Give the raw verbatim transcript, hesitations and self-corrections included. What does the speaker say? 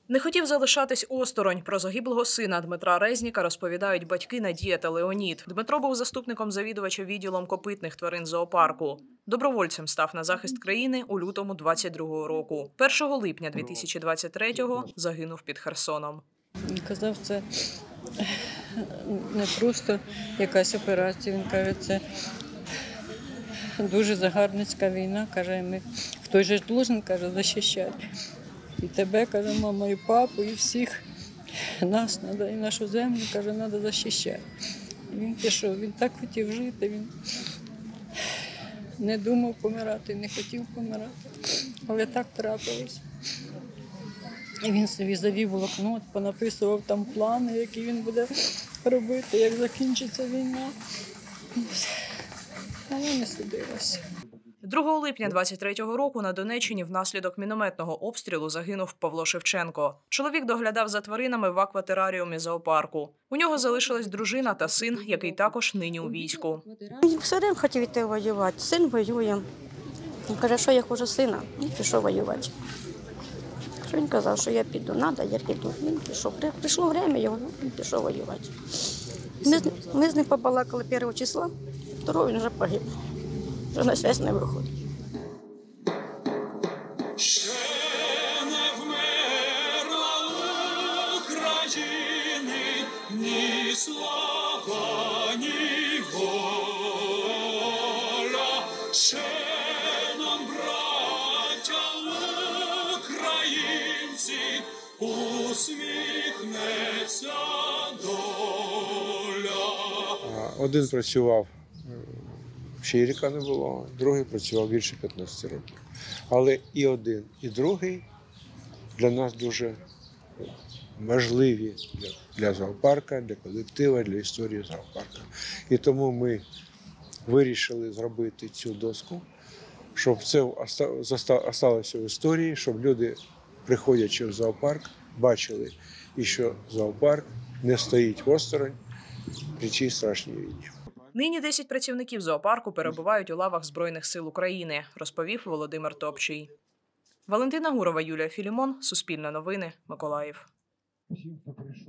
Не хотів залишатись осторонь. Про загиблого сина Дмитра Резніка розповідають батьки Надія та Леонід. Дмитро був заступником завідувача відділом копитних тварин зоопарку. Добровольцем став на захист країни у лютому двадцять другого року. першого липня дві тисячі двадцять третього загинув під Херсоном. Він казав, це не просто якась операція. Він каже, це дуже загарбницька війна. Каже, ми хтось же должен, каже, захищати. І тебе, каже, мама, і папу, і всіх нас треба, і нашу землю, каже, треба захищати. І він пішов, він так хотів жити, він не думав помирати, не хотів помирати, але так трапилось. І він собі завів блокнот, понаписував там плани, які він буде робити, як закінчиться війна. Але не судилося. другого липня двадцять третього року на Донеччині внаслідок мінометного обстрілу загинув Павло Шевченко. Чоловік доглядав за тваринами в акватераріумі зоопарку. У нього залишилась дружина та син, який також нині у війську. Все один хотів йти воювати. Син воює. Він каже, що я хочу сина. І пішов воювати. Він казав, що я піду, треба, я піду. Він пішов. Прийшло время, його, він пішов воювати. Ми, з- ми з ним побалакали першого числа, другого він вже погиб. Вже на зв'язь не виходить. Ще не вмерла України ні слава, ні воля. Ще нам, браття українці, усміхнеться доля. Один працював, ще й ріка не було, другий працював більше п'ятнадцяти років. Але і один, і другий для нас дуже важливі для, для зоопарка, для колектива, для історії зоопарка. І тому ми вирішили зробити цю доску, щоб це залишилося в історії, щоб люди, приходячи в зоопарк, бачили, і що зоопарк не стоїть осторонь при цій страшній війні. Нині десять працівників зоопарку перебувають у лавах Збройних сил України, розповів Володимир Топчий. Валентина Гурова, Юлія Філімон, Суспільне новини, Миколаїв.